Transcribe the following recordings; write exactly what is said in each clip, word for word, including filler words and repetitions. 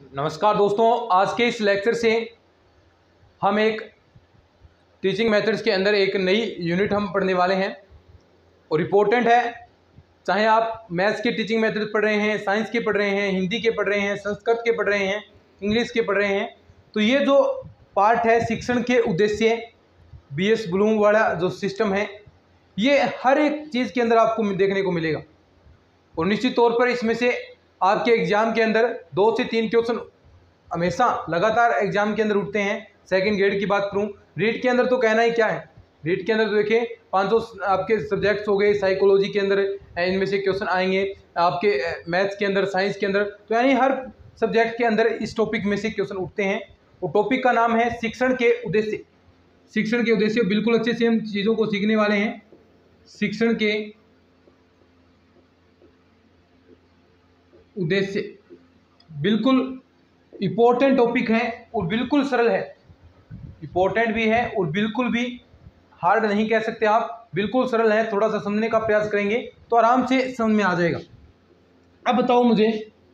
नमस्कार दोस्तों, आज के इस लेक्चर से हम एक टीचिंग मेथड्स के अंदर एक नई यूनिट हम पढ़ने वाले हैं और इम्पोर्टेंट है। चाहे आप मैथ्स के टीचिंग मेथड पढ़ रहे हैं, साइंस के पढ़ रहे हैं, हिंदी के पढ़ रहे हैं, संस्कृत के पढ़ रहे हैं, इंग्लिश के पढ़ रहे हैं, तो ये जो पार्ट है शिक्षण के उद्देश्य, बी एस ब्लूम वाला जो सिस्टम है, ये हर एक चीज़ के अंदर आपको देखने को मिलेगा। और निश्चित तौर पर इसमें से आपके एग्ज़ाम के अंदर दो से तीन क्वेश्चन हमेशा लगातार एग्जाम के अंदर उठते हैं। सेकंड ग्रेड की बात करूं, रीट के अंदर तो कहना ही क्या है। रीट के अंदर तो देखिए पाँचों आपके सब्जेक्ट्स हो गए, साइकोलॉजी के अंदर इनमें से क्वेश्चन आएंगे, आपके मैथ्स के अंदर, साइंस के अंदर, तो यानी हर सब्जेक्ट के अंदर इस टॉपिक में से क्वेश्चन उठते हैं। और टॉपिक का नाम है शिक्षण के उद्देश्य। शिक्षण के उद्देश्य बिल्कुल अच्छे से हम चीज़ों को सीखने वाले हैं। शिक्षण के उद्देश्य बिल्कुल इम्पोर्टेंट टॉपिक है और बिल्कुल सरल है। इम्पोर्टेंट भी है और बिल्कुल भी हार्ड नहीं कह सकते आप, बिल्कुल सरल है। थोड़ा सा समझने का प्रयास करेंगे तो आराम से समझ में आ जाएगा। अब बताओ मुझे,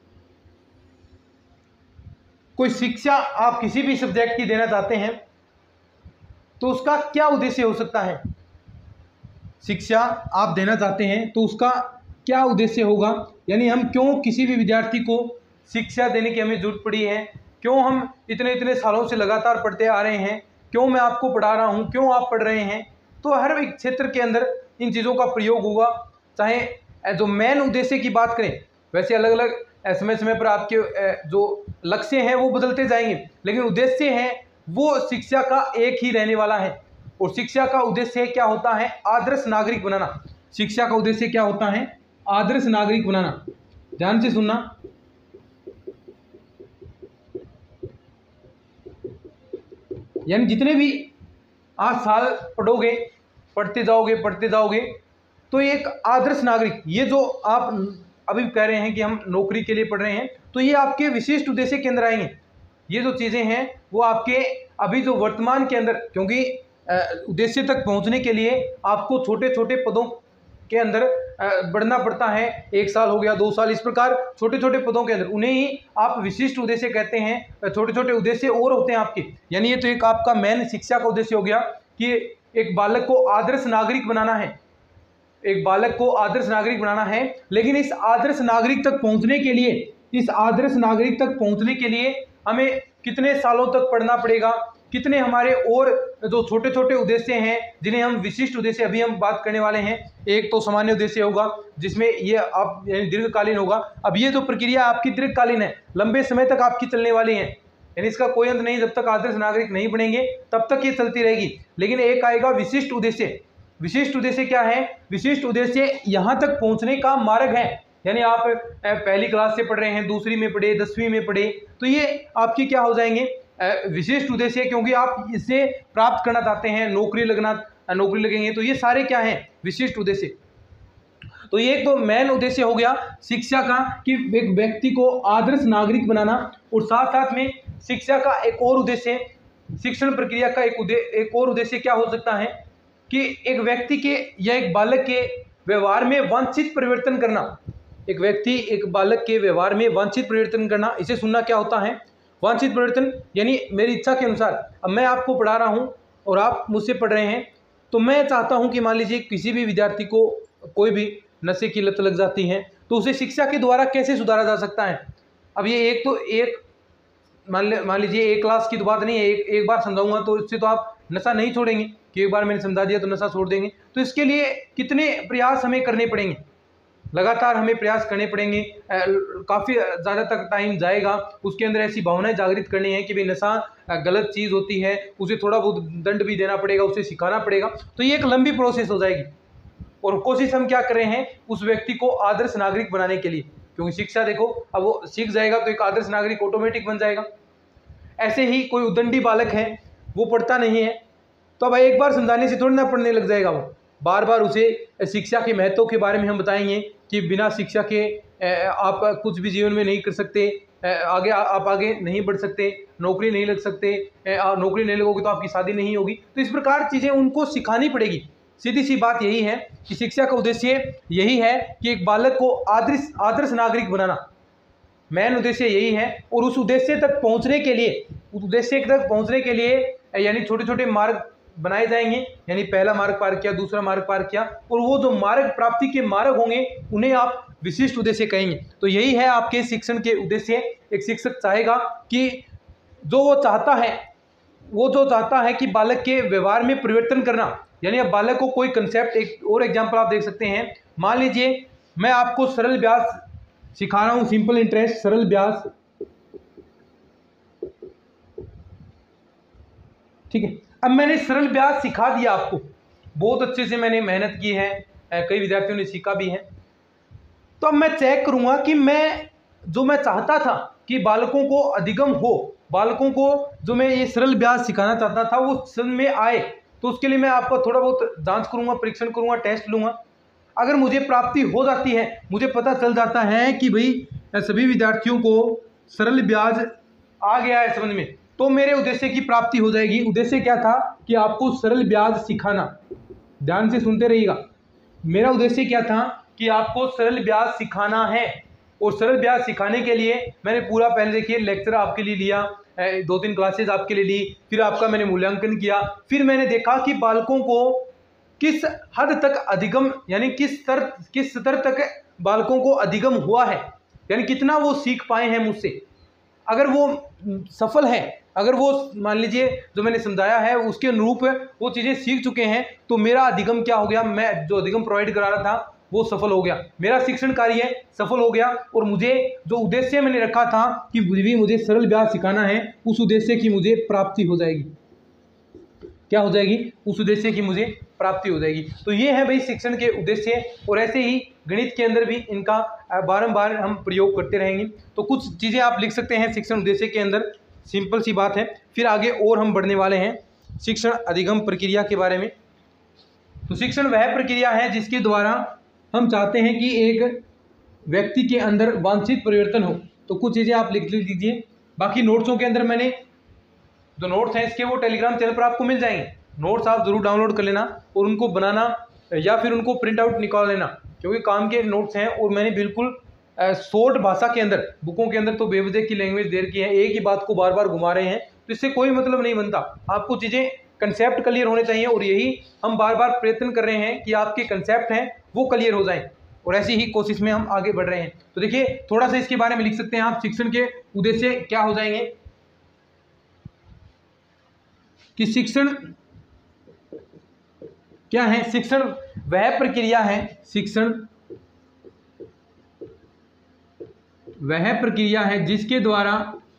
कोई शिक्षा आप किसी भी सब्जेक्ट की देना चाहते हैं तो उसका क्या उद्देश्य हो सकता है। शिक्षा आप देना चाहते हैं तो उसका क्या उद्देश्य होगा, यानी हम क्यों किसी भी विद्यार्थी को शिक्षा देने की हमें जरूरत पड़ी है, क्यों हम इतने इतने सालों से लगातार पढ़ते आ रहे हैं, क्यों मैं आपको पढ़ा रहा हूं, क्यों आप पढ़ रहे हैं। तो हर एक क्षेत्र के अंदर इन चीज़ों का प्रयोग होगा। चाहे जो मेन उद्देश्य की बात करें, वैसे अलग अलग समय समय पर आपके जो लक्ष्य हैं वो बदलते जाएंगे, लेकिन उद्देश्य है वो शिक्षा का एक ही रहने वाला है। और शिक्षा का उद्देश्य क्या होता है? आदर्श नागरिक बनाना। शिक्षा का उद्देश्य क्या होता है? आदर्श नागरिक बनाना। ध्यान से सुनना, यानी जितने भी आज साल पढ़ोगे, पढ़ते जाओगे पढ़ते जाओगे तो एक आदर्श नागरिक, ये जो आप अभी कह रहे हैं कि हम नौकरी के लिए पढ़ रहे हैं, तो ये आपके विशिष्ट उद्देश्य के अंदर आएंगे। ये जो चीज़ें हैं वो आपके अभी जो वर्तमान के अंदर, क्योंकि उद्देश्य तक पहुंचने के लिए आपको छोटे छोटे पदों के अंदर बढ़ना पड़ता है। एक साल हो गया, दो साल, इस प्रकार छोटे छोटे पदों के अंदर, उन्हें ही आप विशिष्ट उद्देश्य कहते हैं। छोटे छोटे उद्देश्य और होते हैं आपके, यानी ये तो एक आपका मेन शिक्षा का उद्देश्य हो गया कि एक बालक को आदर्श नागरिक बनाना है। एक बालक को आदर्श नागरिक बनाना है, लेकिन इस आदर्श नागरिक तक पहुंचने के लिए इस आदर्श नागरिक तक पहुंचने के लिए हमें कितने सालों तक पढ़ना पड़ेगा, कितने हमारे और जो छोटे छोटे उद्देश्य हैं जिन्हें हम विशिष्ट उद्देश्य अभी हम बात करने वाले हैं। एक तो सामान्य उद्देश्य होगा जिसमें ये आप दीर्घकालीन होगा। अब ये जो प्रक्रिया आपकी दीर्घकालीन है, लंबे समय तक आपकी चलने वाली है, यानी इसका कोई अंत नहीं। जब तक आदर्श नागरिक नहीं बनेंगे तब तक ये चलती रहेगी। लेकिन एक आएगा विशिष्ट उद्देश्य। विशिष्ट उद्देश्य क्या है? विशिष्ट उद्देश्य यहाँ तक पहुँचने का मार्ग है। यानी आप पहली क्लास से पढ़ रहे हैं, दूसरी में पढ़े, दसवीं में पढ़े, तो ये आपकी क्या हो जाएंगे? विशिष्ट उद्देश्य, क्योंकि आप इससे प्राप्त करना चाहते हैं, नौकरी लगना, नौकरी लगेंगे, तो ये सारे क्या हैं? विशिष्ट उद्देश्य। तो ये एक तो मेन उद्देश्य हो गया शिक्षा का कि एक व्यक्ति को आदर्श नागरिक बनाना। और साथ साथ में शिक्षा का एक और उद्देश्य, शिक्षण प्रक्रिया का एक उद्देश्य एक और उद्देश्य क्या हो सकता है कि एक व्यक्ति के या एक बालक के व्यवहार में वांछित परिवर्तन करना। एक व्यक्ति एक बालक के व्यवहार में वांछित परिवर्तन करना, इसे सुनना क्या होता है? वांछित परिवर्तन, यानी मेरी इच्छा के अनुसार अब मैं आपको पढ़ा रहा हूं और आप मुझसे पढ़ रहे हैं, तो मैं चाहता हूं कि मान लीजिए किसी भी विद्यार्थी को कोई भी नशे की लत लग जाती है, तो उसे शिक्षा के द्वारा कैसे सुधारा जा सकता है। अब ये एक तो एक मान मान लीजिए एक क्लास की तो बात नहीं है, एक एक बार समझाऊंगा तो इससे तो आप नशा नहीं छोड़ेंगे कि एक बार मैंने समझा दिया तो नशा छोड़ देंगे। तो इसके लिए कितने प्रयास हमें करने पड़ेंगे, लगातार हमें प्रयास करने पड़ेंगे, काफ़ी ज़्यादा तक टाइम जाएगा। उसके अंदर ऐसी भावनाएं जागृत करनी है कि भाई नशा गलत चीज़ होती है, उसे थोड़ा बहुत दंड भी देना पड़ेगा, उसे सिखाना पड़ेगा। तो ये एक लंबी प्रोसेस हो जाएगी। और कोशिश हम क्या कर रहे हैं? उस व्यक्ति को आदर्श नागरिक बनाने के लिए, क्योंकि शिक्षा देखो, अब वो सीख जाएगा तो एक आदर्श नागरिक ऑटोमेटिक बन जाएगा। ऐसे ही कोई उद्दंडी बालक है, वो पढ़ता नहीं है, तो अब एक बार समझाने से थोड़ी ना पढ़ने लग जाएगा। वो बार बार उसे शिक्षा के महत्व के बारे में हम बताएंगे कि बिना शिक्षा के आप कुछ भी जीवन में नहीं कर सकते, आगे आप आगे नहीं बढ़ सकते, नौकरी नहीं लग सकते, नौकरी नहीं लगोगे तो आपकी शादी नहीं होगी। तो इस प्रकार चीज़ें उनको सिखानी पड़ेगी। सीधी सी बात यही है कि शिक्षा का उद्देश्य यही है कि एक बालक को आदर्श आदर्श नागरिक बनाना। मेन उद्देश्य यही है। और उस उद्देश्य तक पहुंचने के लिए उस उद्देश्य तक पहुंचने के लिए यानी छोटे छोटे मार्ग बनाए जाएंगे, यानी पहला मार्ग पार किया, दूसरा मार्ग पार किया, और वो जो मार्ग प्राप्ति के मार्ग होंगे उन्हें आप विशिष्ट उद्देश्य कहेंगे। तो यही है आपके शिक्षण के उद्देश्य। एक शिक्षक चाहेगा कि जो वो चाहता है वो जो चाहता है कि बालक के व्यवहार में परिवर्तन करना, यानी अब बालक को कोई कंसेप्ट, एक और एग्जांपल आप देख सकते हैं। मान लीजिए मैं आपको सरल ब्याज सिखा रहा हूं, सिंपल इंटरेस्ट, सरल ब्याज, ठीक है। अब मैंने सरल ब्याज सिखा दिया आपको, बहुत अच्छे से मैंने मेहनत की है, कई विद्यार्थियों ने सीखा भी है। तो अब मैं चेक करूंगा कि मैं जो मैं चाहता था कि बालकों को अधिगम हो, बालकों को जो मैं ये सरल ब्याज सिखाना चाहता था वो समझ में आए, तो उसके लिए मैं आपको थोड़ा बहुत जांच करूंगा, परीक्षण करूंगा, टेस्ट लूंगा। अगर मुझे प्राप्ति हो जाती है, मुझे पता चल जाता है कि भाई सभी विद्यार्थियों को सरल ब्याज आ गया है समझ में, तो मेरे उद्देश्य की प्राप्ति हो जाएगी। उद्देश्य क्या था कि आपको सरल ब्याज सिखाना, ध्यान से सुनते रहिएगा। मेरा उद्देश्य क्या था कि आपको सरल ब्याज सिखाना है, और सरल ब्याज सिखाने के लिए मैंने पूरा पहले देखिए लेक्चर आपके लिए लिया, दो तीन क्लासेज आपके लिए ली, फिर आपका मैंने मूल्यांकन किया, फिर मैंने देखा कि बालकों को किस हद तक अधिगम, यानी किस स्तर किस स्तर तक बालकों को अधिगम हुआ है, यानी कितना वो सीख पाए हैं मुझसे। अगर वो सफल है, अगर वो मान लीजिए जो मैंने समझाया है उसके अनुरूप वो चीज़ें सीख चुके हैं, तो मेरा अधिगम क्या हो गया, मैं जो अधिगम प्रोवाइड करा रहा था वो सफल हो गया, मेरा शिक्षण कार्य सफल हो गया। और मुझे जो उद्देश्य मैंने रखा था कि भी मुझे सरल ब्याज सिखाना है, उस उद्देश्य की मुझे प्राप्ति हो जाएगी। क्या हो जाएगी? उस उद्देश्य की मुझे प्राप्ति हो जाएगी। तो ये है भाई शिक्षण के उद्देश्य, और ऐसे ही गणित के अंदर भी इनका बारंबार हम प्रयोग करते रहेंगे। तो कुछ चीज़ें आप लिख सकते हैं शिक्षण उद्देश्य के अंदर, सिंपल सी बात है। फिर आगे और हम बढ़ने वाले हैं शिक्षण अधिगम प्रक्रिया के बारे में। तो शिक्षण वह प्रक्रिया है जिसके द्वारा हम चाहते हैं कि एक व्यक्ति के अंदर वांछित परिवर्तन हो। तो कुछ चीज़ें आप लिख लीजिए, बाकी नोट्सों के अंदर मैंने जो नोट्स हैं इसके वो टेलीग्राम चैनल पर आपको मिल जाएंगे। नोट्स आप जरूर डाउनलोड कर लेना और उनको बनाना या फिर उनको प्रिंट आउट निकाल लेना, क्योंकि काम के नोट्स हैं। और मैंने बिल्कुल शॉर्ट भाषा के अंदर, बुकों के अंदर तो बेवजह की लैंग्वेज दे रखी है, एक ही बात को बार बार घुमा रहे हैं, तो इससे कोई मतलब नहीं बनता। आपको चीज़ें कंसेप्ट क्लियर होने चाहिए, और यही हम बार बार प्रयत्न कर रहे हैं कि आपके कंसेप्ट हैं वो क्लियर हो जाएं, और ऐसी ही कोशिश में हम आगे बढ़ रहे हैं। तो देखिए थोड़ा सा इसके बारे में लिख सकते हैं आप, शिक्षण के उद्देश्य क्या हो जाएंगे कि शिक्षण क्या है? शिक्षण वह प्रक्रिया है, शिक्षण वह प्रक्रिया है जिसके द्वारा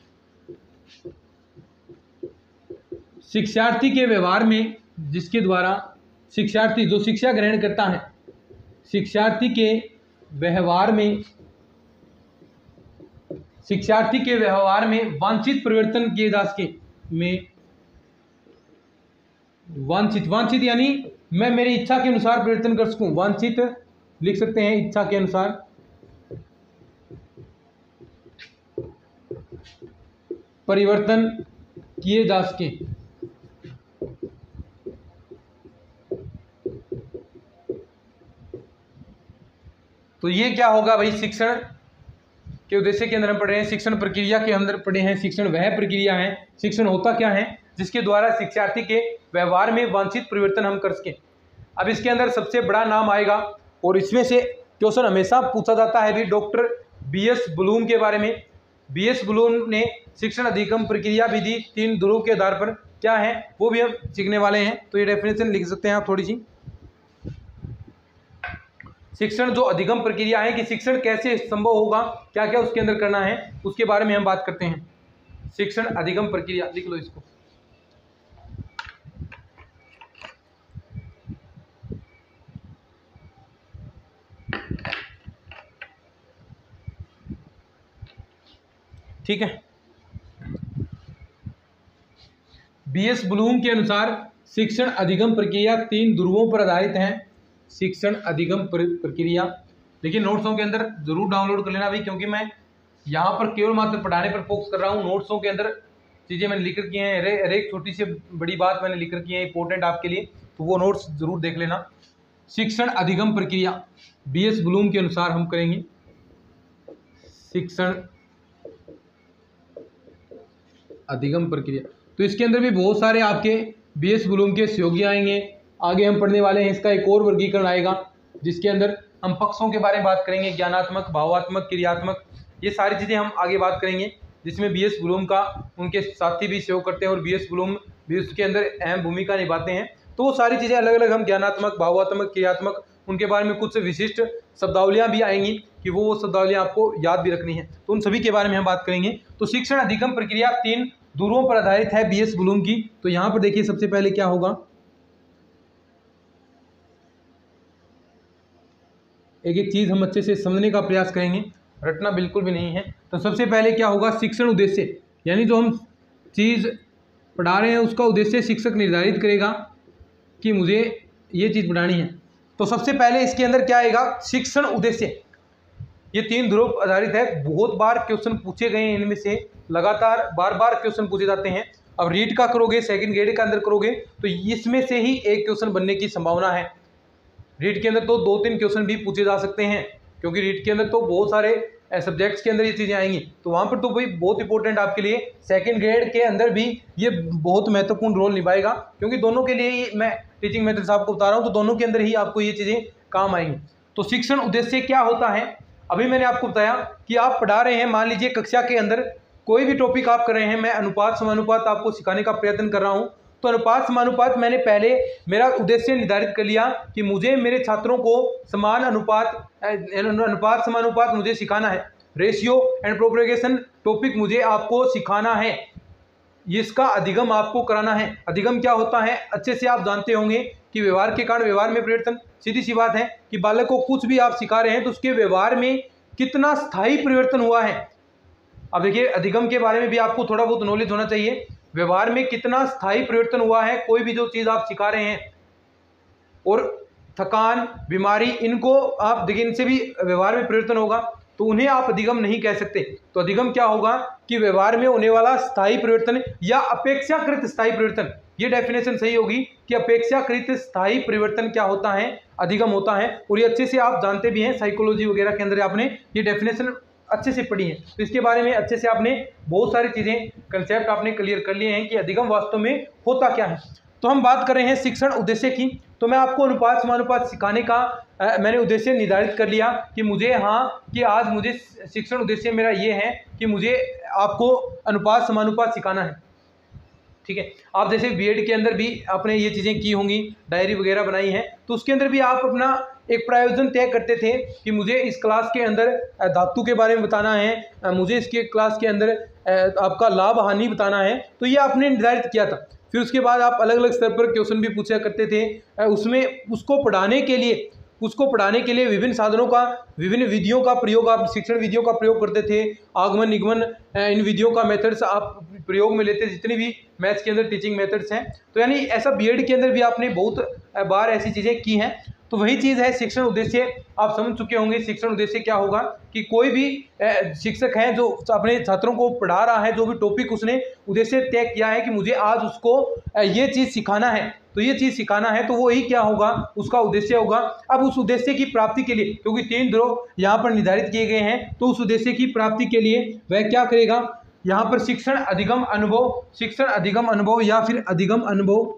शिक्षार्थी के व्यवहार में, जिसके द्वारा शिक्षार्थी जो शिक्षा ग्रहण करता है, शिक्षार्थी के व्यवहार में शिक्षार्थी के व्यवहार में वांछित परिवर्तन किए जा सके। में वांछित वांछित यानी मैं मेरी इच्छा के अनुसार परिवर्तन कर सकूं, वांछित लिख सकते हैं इच्छा के अनुसार परिवर्तन किए जा सके। तो ये क्या होगा भाई? शिक्षण के उद्देश्य के अंदर हम पढ़ रहे हैं, शिक्षण प्रक्रिया के अंदर पढ़े हैं। शिक्षण वह प्रक्रिया है, शिक्षण होता क्या है जिसके द्वारा शिक्षार्थी के व्यवहार में वांछित परिवर्तन हम कर सकें। अब इसके अंदर सबसे बड़ा नाम आएगा, और इसमें से क्वेश्चन हमेशा पूछा जाता है भी डॉक्टर बी एस ब्लूम के बारे में। बी एस ब्लूम ने शिक्षण अधिगम प्रक्रिया विधि तीन ध्रुव के आधार पर क्या है वो भी हम सीखने वाले हैं। तो ये डेफिनेशन लिख सकते हैं आप थोड़ी सी। शिक्षण जो अधिगम प्रक्रिया है कि शिक्षण कैसे संभव होगा, क्या क्या उसके अंदर करना है, उसके बारे में हम बात करते हैं। शिक्षण अधिगम प्रक्रिया लिख लो इसको। ठीक है, बी एस ब्लूम के अनुसार शिक्षण अधिगम प्रक्रिया तीन ध्रुवों पर आधारित है। शिक्षण अधिगम प्रक्रिया देखिए नोट्सों के अंदर जरूर डाउनलोड कर लेना भाई, क्योंकि मैं यहाँ पर केवल मात्र पढ़ाने पर फोकस कर रहा हूँ। नोट्सों के अंदर चीज़ें मैंने लिख रखी हैं, हर एक छोटी सी बड़ी बात मैंने लिख रखी है इंपॉर्टेंट आपके लिए, तो वो नोट्स जरूर देख लेना। शिक्षण अधिगम प्रक्रिया बी एस ब्लूम के अनुसार हम करेंगे शिक्षण अधिगम प्रक्रिया। तो इसके अंदर भी बहुत सारे आपके बी एस ब्लूम के सहयोगी आएंगे। आगे हम पढ़ने वाले हैं इसका एक और वर्गीकरण आएगा जिसके अंदर हम पक्षों के बारे में बात करेंगे, ज्ञानात्मक, भावात्मक, क्रियात्मक, ये सारी चीज़ें हम आगे बात करेंगे, जिसमें बी एस ब्लूम का उनके साथी भी सहयोग करते हैं और बी एस ब्लूम भी उसके अंदर अहम भूमिका निभाते हैं। तो वो सारी चीज़ें अलग अलग हम ज्ञानात्मक, भावात्मक, क्रियात्मक, उनके बारे में कुछ विशिष्ट शब्दावलियाँ भी आएंगी कि वो वो शब्दावलियाँ आपको याद भी रखनी है, तो उन सभी के बारे में हम बात करेंगे। तो शिक्षण अधिगम प्रक्रिया तीन ध्रुवों पर आधारित है बी एस ब्लूम की। तो यहाँ पर देखिए सबसे पहले क्या होगा, एक एक चीज़ हम अच्छे से समझने का प्रयास करेंगे, रटना बिल्कुल भी नहीं है। तो सबसे पहले क्या होगा, शिक्षण उद्देश्य, यानी जो हम चीज़ पढ़ा रहे हैं उसका उद्देश्य शिक्षक निर्धारित करेगा कि मुझे ये चीज़ पढ़ानी है। तो सबसे पहले इसके अंदर क्या आएगा, शिक्षण उद्देश्य। ये तीन ध्रुव आधारित है, बहुत बार क्वेश्चन पूछे गए हैं, इनमें से लगातार बार बार क्वेश्चन पूछे जाते हैं। अब रीड का करोगे, सेकंड ग्रेड के अंदर करोगे तो इसमें से ही एक क्वेश्चन बनने की संभावना है। रीड के अंदर तो दो तीन क्वेश्चन भी पूछे जा सकते हैं, क्योंकि रीड के अंदर तो बहुत सारे सब्जेक्ट्स के अंदर ये चीज़ें आएंगी, तो वहाँ पर तो भाई बहुत इंपॉर्टेंट आपके लिए सेकंड ग्रेड के अंदर भी ये बहुत महत्वपूर्ण रोल निभाएगा, क्योंकि दोनों के लिए ही मैं टीचिंग मेथड्स आपको बता रहा हूँ, तो दोनों के अंदर ही आपको ये चीज़ें काम आएंगी। तो शिक्षण उद्देश्य क्या होता है, अभी मैंने आपको बताया कि आप पढ़ा रहे हैं, मान लीजिए कक्षा के अंदर कोई भी टॉपिक आप कर रहे हैं, मैं अनुपात समानुपात आपको सिखाने का प्रयत्न कर रहा हूँ। तो अनुपात समानुपात मैंने पहले मेरा उद्देश्य निर्धारित कर लिया कि मुझे मेरे छात्रों को समान अनुपात अनुपात समानुपात मुझे सिखाना है, रेशियो एंड प्रोपगेशन टॉपिक मुझे आपको सिखाना है, इसका अधिगम आपको कराना है। अधिगम क्या होता है, अच्छे से आप जानते होंगे कि व्यवहार के कारण व्यवहार में परिवर्तन। सीधी सी बात है कि बालक को कुछ भी आप सिखा रहे हैं तो उसके व्यवहार में कितना स्थायी परिवर्तन हुआ है। अब देखिए अधिगम के बारे में भी आपको थोड़ा बहुत नॉलेज होना चाहिए, व्यवहार में कितना स्थायी परिवर्तन हुआ है। कोई भी जो चीज़ आप सिखा रहे हैं, और थकान, बीमारी, इनको आप देखिए, इनसे भी व्यवहार में परिवर्तन होगा, तो उन्हें आप अधिगम नहीं कह सकते। तो अधिगम क्या होगा कि व्यवहार में होने वाला स्थायी परिवर्तन या अपेक्षाकृत स्थायी परिवर्तन, ये डेफिनेशन सही होगी कि अपेक्षाकृत स्थायी परिवर्तन क्या होता है, अधिगम होता है। और ये अच्छे से आप जानते भी हैं, साइकोलॉजी वगैरह के अंदर आपने ये डेफिनेशन अच्छे से पढ़ी है, तो इसके बारे में अच्छे से आपने बहुत सारी चीज़ें, कंसेप्ट आपने क्लियर कर लिए हैं कि अधिगम वास्तव में होता क्या है। तो हम बात कर रहे हैं शिक्षण उद्देश्य की। तो मैं आपको अनुपात समानुपात सिखाने का आ, मैंने उद्देश्य निर्धारित कर लिया कि मुझे हाँ कि आज मुझे शिक्षण उद्देश्य मेरा ये है कि मुझे आपको अनुपात समानुपात सिखाना है। ठीक है, आप जैसे बीएड के अंदर भी आपने ये चीज़ें की होंगी, डायरी वगैरह बनाई है, तो उसके अंदर भी आप अपना एक प्रायोजन तय करते थे कि मुझे इस क्लास के अंदर धातु के बारे में बताना है, मुझे इसके क्लास के अंदर आपका लाभ हानि बताना है, तो ये आपने निर्धारित किया था। फिर उसके बाद आप अलग अलग स्तर पर क्वेश्चन भी पूछा करते थे, उसमें उसको पढ़ाने के लिए उसको पढ़ाने के लिए विभिन्न साधनों का, विभिन्न विधियों का प्रयोग, आप शिक्षण विधियों का प्रयोग करते थे, आगमन निगमन, इन विधियों का मेथड्स आप प्रयोग में लेते, जितनी भी मैथ्स के अंदर टीचिंग मेथड्स हैं। तो यानी ऐसा बीएड के अंदर भी आपने बहुत बार ऐसी चीज़ें की हैं। तो वही चीज़ है शिक्षण उद्देश्य, आप समझ चुके होंगे। शिक्षण उद्देश्य क्या होगा कि कोई भी शिक्षक है जो अपने छात्रों को पढ़ा रहा है, जो भी टॉपिक उसने उद्देश्य तय किया है कि मुझे आज उसको ये चीज़ सिखाना है, तो ये चीज़ सिखाना है, तो वो ही क्या होगा, उसका उद्देश्य होगा। अब उस उद्देश्य की प्राप्ति के लिए, क्योंकि तीन ध्रुव यहाँ पर निर्धारित किए गए हैं, तो उस उद्देश्य की प्राप्ति के लिए वह क्या करेगा, यहाँ पर शिक्षण अधिगम अनुभव, शिक्षण अधिगम अनुभव या फिर अधिगम अनुभव,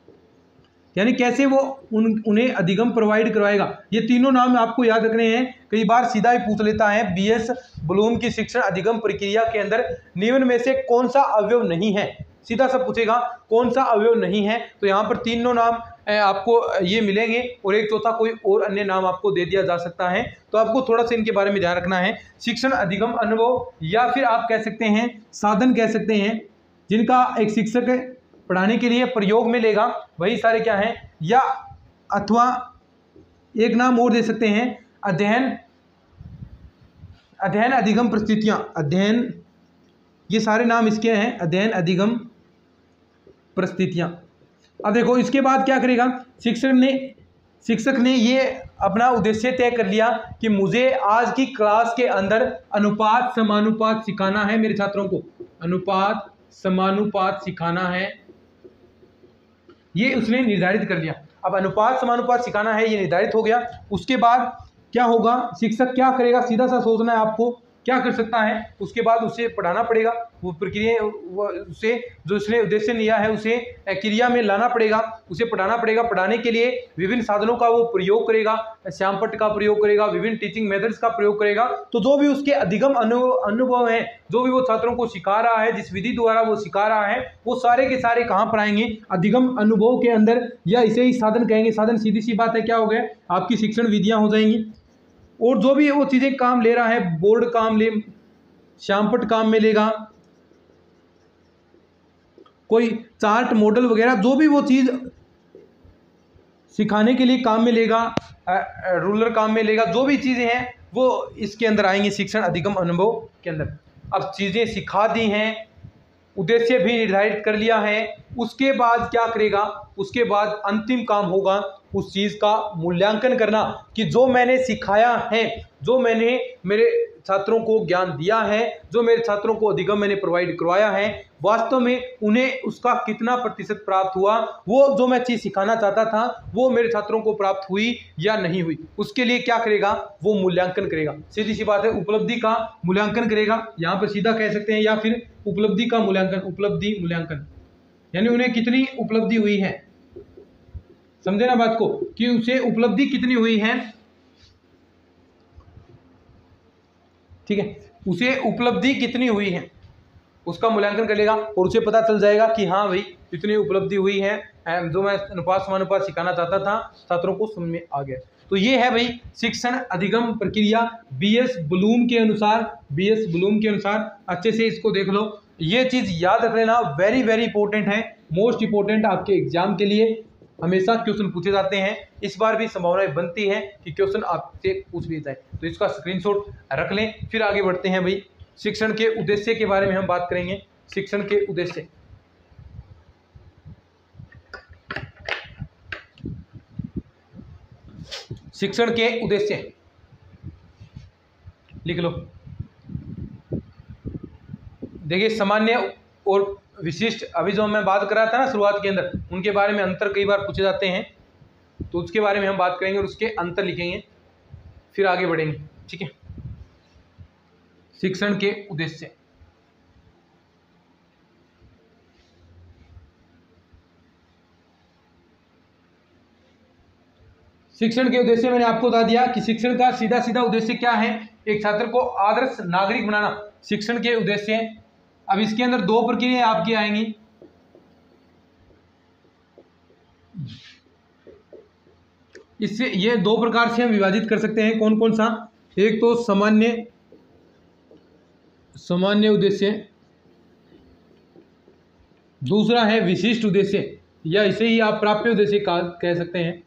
यानी कैसे वो उन उन्हें अधिगम प्रोवाइड करवाएगा। ये तीनों नाम आपको याद रखने हैं। कई बार सीधा ही पूछ लेता है बीएस ब्लूम की शिक्षण अधिगम प्रक्रिया के अंदर निम्न में से कौन सा अवयव नहीं है, सीधा सा पूछेगा कौन सा अवयव नहीं है। तो यहाँ पर तीनों नाम आपको ये मिलेंगे और एक चौथा कोई और अन्य नाम आपको दे दिया जा सकता है। तो आपको थोड़ा सा इनके बारे में ध्यान रखना है। शिक्षण अधिगम अनुभव या फिर आप कह सकते हैं साधन कह सकते हैं, जिनका एक शिक्षक पढ़ाने के लिए प्रयोग में लेगा, वही सारे क्या हैं, या अथवा एक नाम और दे सकते हैं अध्ययन, अध्ययन अधिगम परिस्थितियां, अध्ययन, ये सारे नाम इसके हैं, अध्ययन अधिगम परिस्थितियां। अब देखो इसके बाद क्या करेगा, शिक्षक ने शिक्षक ने ये अपना उद्देश्य तय कर लिया कि मुझे आज की क्लास के अंदर अनुपात समानुपात सिखाना है मेरे छात्रों को, अनुपात समानुपात सिखाना है, ये उसने निर्धारित कर लिया। अब अनुपात समानुपात सिखाना है, ये निर्धारित हो गया। उसके बाद क्या होगा, शिक्षक क्या करेगा, सीधा सा सोचना है आपको, क्या कर सकता है, उसके बाद उसे पढ़ाना पड़ेगा, वो प्रक्रिया उसे जो उसने उद्देश्य लिया है उसे क्रिया में लाना पड़ेगा, उसे पढ़ाना पड़ेगा। पढ़ाने के लिए विभिन्न साधनों का वो प्रयोग करेगा, श्यामपट्ट का प्रयोग करेगा, विभिन्न टीचिंग मेथड्स का प्रयोग करेगा। तो जो भी उसके अधिगम अनुभव है, जो भी वो छात्रों को सिखा रहा है, जिस विधि द्वारा वो सिखा रहा है, वो सारे के सारे कहाँ पर आएंगे, अधिगम अनुभव के अंदर, या इसे ही साधन कहेंगे। साधन सीधी सी बात है क्या हो गया, आपकी शिक्षण विधियां हो जाएंगी। और जो भी वो चीजें काम ले रहा है, बोर्ड काम ले, श्यामपट्ट काम में लेगा, कोई चार्ट मॉडल वगैरह जो भी वो चीज सिखाने के लिए काम में लेगा, रूलर काम में लेगा, जो भी चीजें हैं वो इसके अंदर आएंगी शिक्षण अधिगम अनुभव के अंदर। अब चीजें सिखा दी हैं, उद्देश्य भी निर्धारित कर लिया है, उसके बाद क्या करेगा, उसके बाद अंतिम काम होगा उस चीज़ का मूल्यांकन करना कि जो मैंने सिखाया है, जो मैंने मेरे छात्रों को ज्ञान दिया है, जो मेरे छात्रों को अधिगम मैंने प्रोवाइड करवाया है, वास्तव में उन्हें उसका कितना प्रतिशत प्राप्त हुआ, वो जो मैं चीज़ सिखाना चाहता था वो मेरे छात्रों को प्राप्त हुई या नहीं हुई। उसके लिए क्या करेगा, वो मूल्यांकन करेगा। सीधी सी बात है, उपलब्धि का मूल्यांकन करेगा, यहाँ पर सीधा कह सकते हैं, या फिर उपलब्धि का मूल्यांकन, उपलब्धि मूल्यांकन यानी उन्हें कितनी उपलब्धि हुई है। समझे ना बात को, कि उसे उपलब्धि कितनी हुई है, ठीक है, उसे उपलब्धि कितनी हुई है उसका मूल्यांकन कर लेगा, और उसे पता चल जाएगा कि हाँ भाई इतनी उपलब्धि हुई है, जो मैं अनुपात समानुपात सिखाना चाहता था छात्रों को समझ में आ गया। तो ये है भाई शिक्षण अधिगम प्रक्रिया बी एस ब्लूम के अनुसार, बी एस ब्लूम के अनुसार। अच्छे से इसको देख लो, ये चीज़ याद रख लेना, वेरी वेरी इंपॉर्टेंट है, मोस्ट इंपॉर्टेंट आपके एग्जाम के लिए। हमेशा क्वेश्चन पूछे जाते हैं, इस बार भी संभावनाएं बनती है कि क्वेश्चन आपसे पूछ लिए जाए, तो इसका स्क्रीनशॉट रख लें। फिर आगे बढ़ते हैं भाई, शिक्षण के उद्देश्य के बारे में हम बात करेंगे। शिक्षण के उद्देश्य, शिक्षण के उद्देश्य लिख लो। देखिए, सामान्य और विशिष्ट, अभी जो मैं बात कर रहा था ना शुरुआत के अंदर, उनके बारे में अंतर कई बार पूछे जाते हैं, तो उसके बारे में हम बात करेंगे और उसके अंतर लिखेंगे, फिर आगे बढ़ेंगे, ठीक है। शिक्षण के उद्देश्य, शिक्षण के उद्देश्य मैंने आपको बता दिया कि शिक्षण का सीधा सीधा उद्देश्य क्या है, एक छात्र को आदर्श नागरिक बनाना, शिक्षण के उद्देश्य। अब इसके अंदर दो प्रक्रियाएं आपकी आएंगी, इससे ये दो प्रकार से हम विभाजित कर सकते हैं। कौन कौन सा, एक तो सामान्य सामान्य उद्देश्य, दूसरा है विशिष्ट उद्देश्य, या इसे ही आप प्राप्य उद्देश्य कह सकते हैं,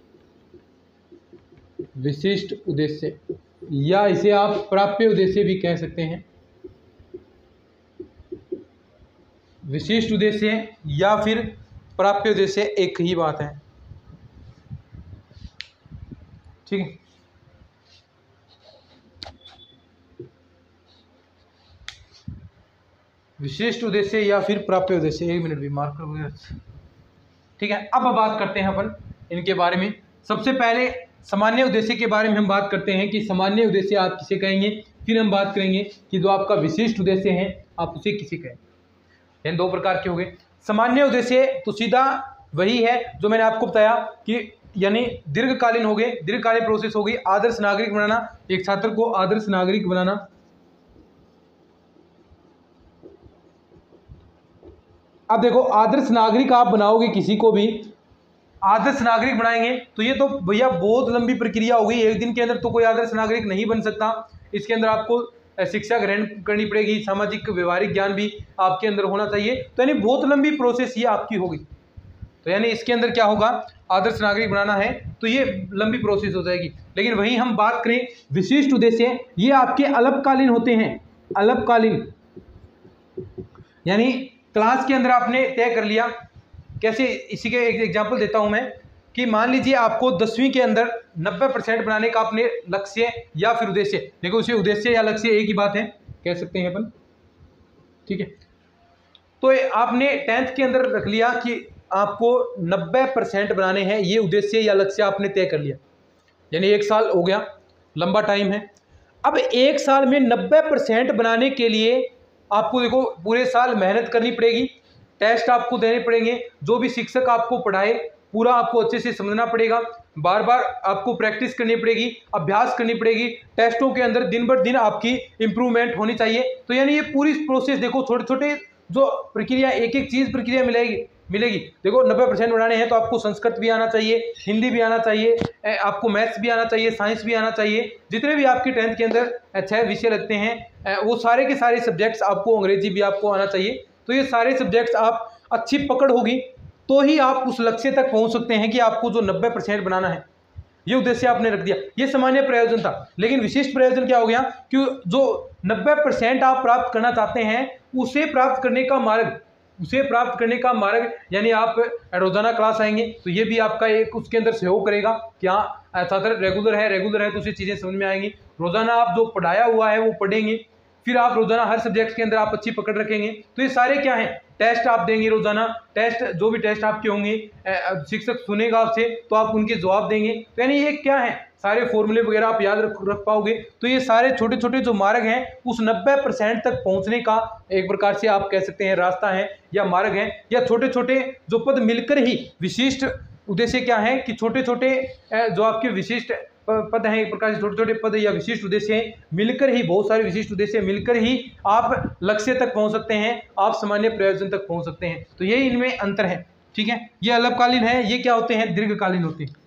विशिष्ट उद्देश्य, या इसे आप प्राप्य उद्देश्य भी कह सकते हैं। विशिष्ट उद्देश्य या फिर प्राप्य उद्देश्य एक ही बात है, ठीक है। विशिष्ट उद्देश्य या फिर प्राप्य उद्देश्य, एक मिनट भी मार्कर वगैरह, ठीक है। अब बात करते हैं अपन इनके बारे में। सबसे पहले सामान्य उद्देश्य के बारे में हम बात करते हैं कि सामान्य उद्देश्य आप किसे कहेंगे, फिर हम बात करेंगे कि जो आपका विशिष्ट उद्देश्य है आप उसे किसे कहें। इन दो प्रकार के हो गए। सामान्य उद्देश्य तो सीधा वही है जो मैंने आपको बताया कि यानी दीर्घकालीन हो गए, दीर्घकालीन प्रोसेस हो गई, आदर्श नागरिक बनाना, एक छात्र को आदर्श नागरिक बनाना। अब देखो, आदर्श नागरिक आप बनाओगे, किसी को भी आदर्श नागरिक बनाएंगे तो ये तो भैया बहुत लंबी प्रक्रिया हो गई, एक दिन के अंदर तो कोई आदर्श नागरिक नहीं बन सकता। इसके अंदर आपको शिक्षा ग्रहण करनी पड़ेगी, सामाजिक व्यवहारिक ज्ञान भी आपके अंदर होना चाहिए, तो यानी बहुत लंबी प्रोसेस ये आपकी होगी। तो यानी इसके अंदर क्या होगा, आदर्श नागरिक बनाना है तो ये लंबी प्रोसेस हो जाएगी। लेकिन वहीं हम बात करें विशिष्ट उद्देश्य, ये आपके अल्पकालीन होते हैं। अल्पकालीन यानी क्लास के अंदर आपने तय कर लिया, कैसे, इसी के एक एग्जाम्पल देता हूं मैं कि मान लीजिए आपको दसवीं के अंदर नब्बे परसेंट बनाने का अपने लक्ष्य या फिर उद्देश्य, देखो उसे उद्देश्य या लक्ष्य एक ही बात है, कह सकते हैं अपन, ठीक है। तो आपने टेंथ के अंदर रख लिया कि आपको नब्बे परसेंट बनाने हैं, ये उद्देश्य या लक्ष्य आपने तय कर लिया, यानी एक साल हो गया, लंबा टाइम है। अब एक साल में नब्बे परसेंट बनाने के लिए आपको देखो पूरे साल मेहनत करनी पड़ेगी, टेस्ट आपको देने पड़ेंगे, जो भी शिक्षक आपको पढ़ाए पूरा आपको अच्छे से समझना पड़ेगा, बार बार आपको प्रैक्टिस करनी पड़ेगी, अभ्यास करनी पड़ेगी, टेस्टों के अंदर दिन ब दिन आपकी इंप्रूवमेंट होनी चाहिए। तो यानी ये पूरी प्रोसेस देखो, छोटे छोटे जो प्रक्रिया, एक एक चीज़ प्रक्रिया मिलेगी मिलेगी देखो नब्बे परसेंट बनाने हैं तो आपको संस्कृत भी आना चाहिए, हिंदी भी आना चाहिए, आपको मैथ्स भी आना चाहिए, साइंस भी आना चाहिए, जितने भी आपके टेंथ के अंदर छः विषय लगते हैं वो सारे के सारे सब्जेक्ट्स, आपको अंग्रेजी भी आपको आना चाहिए। तो ये सारे सब्जेक्ट्स आप अच्छी पकड़ होगी तो ही आप उस लक्ष्य तक पहुंच सकते हैं कि आपको जो नब्बे परसेंट बनाना है, ये उद्देश्य आपने रख दिया। ये सामान्य प्रयोजन था, लेकिन विशिष्ट प्रयोजन क्या हो गया कि जो नब्बे परसेंट आप प्राप्त करना चाहते हैं उसे प्राप्त करने का मार्ग उसे प्राप्त करने का मार्ग यानी आप रोजाना क्लास आएंगे तो ये भी आपका एक उसके अंदर सहयोग करेगा कि हाँ छात्र रेगुलर है रेगुलर है तो उसे चीज़ें समझ में आएंगी। रोजाना आप जो पढ़ाया हुआ है वो पढ़ेंगे, फिर आप रोजाना हर सब्जेक्ट के अंदर आप अच्छी पकड़ रखेंगे। तो ये सारे क्या हैं, टेस्ट आप देंगे रोजाना, टेस्ट जो भी टेस्ट आपके होंगे शिक्षक सुनेगा आपसे तो आप उनके जवाब देंगे। तो यानी ये क्या है, सारे फॉर्मूले वगैरह आप याद रख रख पाओगे। तो ये सारे छोटे छोटे जो मार्ग हैं उस नब्बे परसेंट तक पहुंचने का एक प्रकार से आप कह सकते हैं रास्ता है या मार्ग है, या छोटे छोटे जो पद मिलकर ही विशिष्ट उद्देश्य क्या है कि छोटे छोटे जो आपके विशिष्ट पद हैं, एक प्रकार से छोटे छोटे पद या विशिष्ट उद्देश्य हैं, मिलकर ही बहुत सारे विशिष्ट उद्देश्य मिलकर ही आप लक्ष्य तक पहुंच सकते हैं, आप सामान्य प्रयोजन तक पहुंच सकते हैं। तो यही इनमें अंतर है। ठीक है, ये अल्पकालीन है, ये क्या होते हैं, दीर्घकालीन होते हैं।